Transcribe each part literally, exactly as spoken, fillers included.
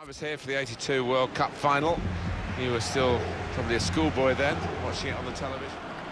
I was here for the eighty-two World Cup final. You were still probably a schoolboy then, watching it on the television.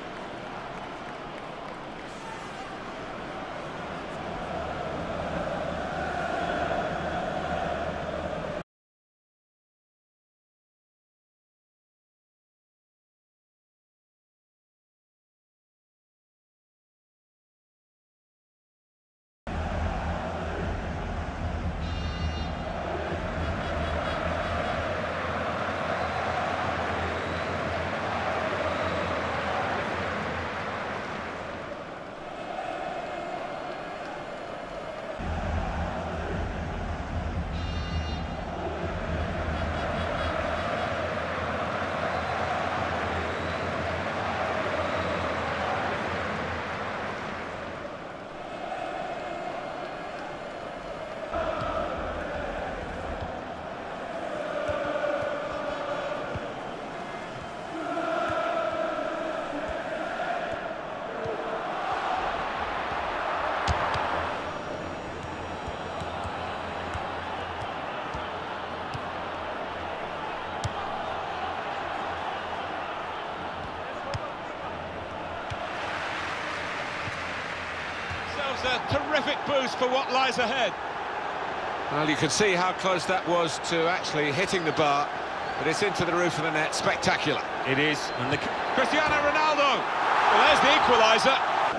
A terrific boost for what lies ahead. Well, you can see how close that was to actually hitting the bar, but it's into the roof of the net. Spectacular. It is. And the... Cristiano Ronaldo. Well, there's the equaliser.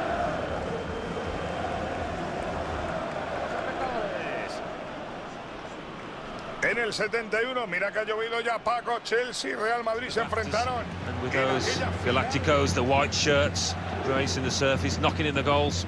En el setenta y uno, mira que ha llovido ya, Paco. Chelsea, Real Madrid se enfrentaron. And with those Galacticos, the white shirts, gracing the surface, knocking in the goals.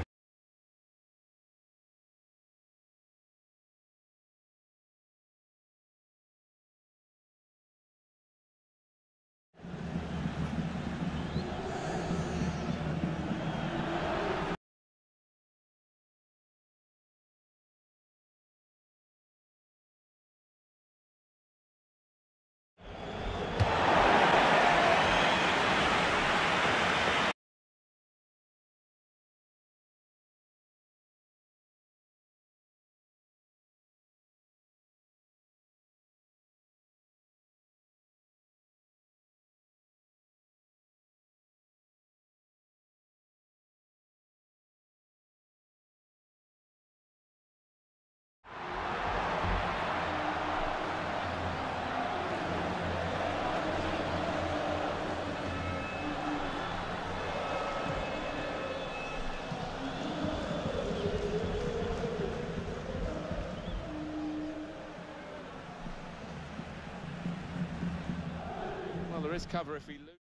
Well, there is cover if he loses.